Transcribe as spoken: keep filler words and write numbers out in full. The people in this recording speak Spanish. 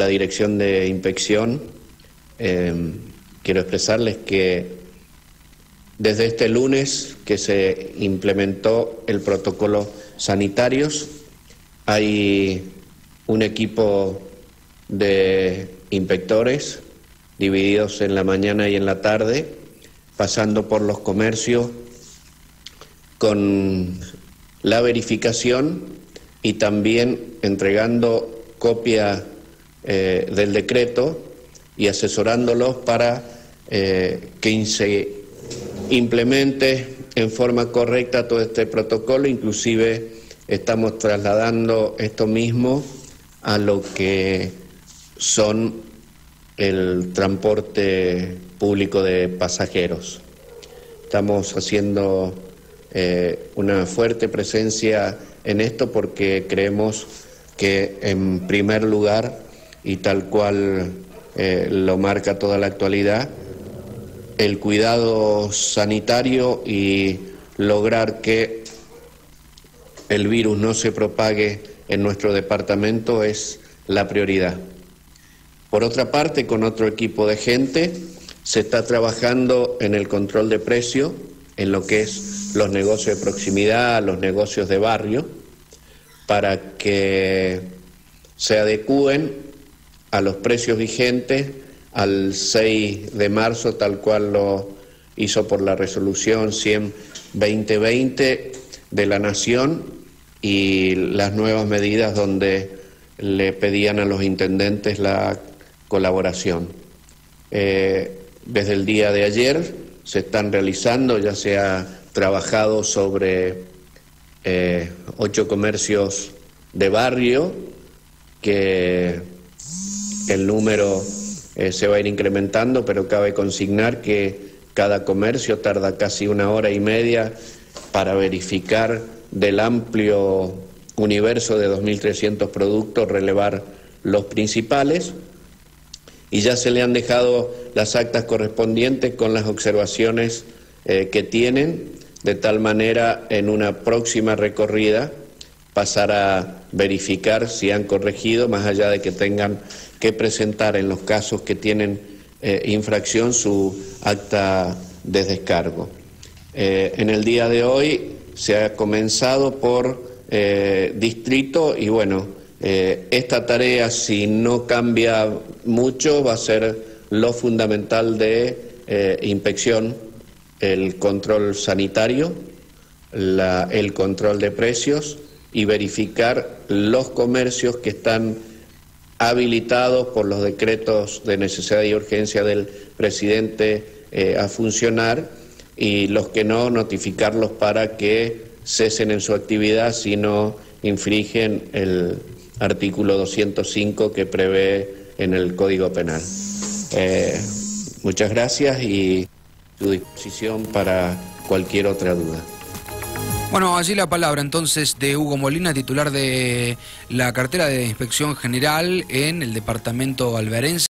la Dirección de Inspección, eh, quiero expresarles que desde este lunes que se implementó el protocolo sanitarios, hay un equipo de inspectores divididos en la mañana y en la tarde, pasando por los comercios con la verificación y también entregando copia eh, del decreto y asesorándolos para eh, que se implemente en forma correcta todo este protocolo. Inclusive estamos trasladando esto mismo a lo que son el transporte público de pasajeros. Estamos haciendo eh, una fuerte presencia en esto porque creemos que en primer lugar, y tal cual eh, lo marca toda la actualidad, el cuidado sanitario y lograr que el virus no se propague en nuestro departamento es la prioridad. Por otra parte, con otro equipo de gente, se está trabajando en el control de precio, en lo que es los negocios de proximidad, los negocios de barrio, para que se adecúen a los precios vigentes al seis de marzo, tal cual lo hizo por la resolución cien barra veinte veinte de la Nación, y las nuevas medidas donde le pedían a los intendentes la colaboración. Eh, desde el día de ayer se están realizando, ya se ha trabajado sobre eh, ocho comercios de barrio, que el número eh, se va a ir incrementando, pero cabe consignar que cada comercio tarda casi una hora y media para verificar del amplio universo de dos mil trescientos productos, relevar los principales, y ya se le han dejado las actas correspondientes con las observaciones eh, que tienen, de tal manera en una próxima recorrida pasar a verificar si han corregido, más allá de que tengan que presentar en los casos que tienen eh, infracción su acta de descargo. Eh, en el día de hoy se ha comenzado por eh, distrito y bueno, eh, esta tarea, si no cambia mucho, va a ser lo fundamental de eh, inspección, el control sanitario, la, el control de precios y verificar los comercios que están habilitados por los decretos de necesidad y urgencia del presidente eh, a funcionar, y los que no, notificarlos para que cesen en su actividad si no infringen el artículo doscientos cinco que prevé en el Código Penal. Eh, muchas gracias y a su disposición para cualquier otra duda. Bueno, allí la palabra entonces de Hugo Molina, titular de la cartera de Inspección General en el departamento alvarense.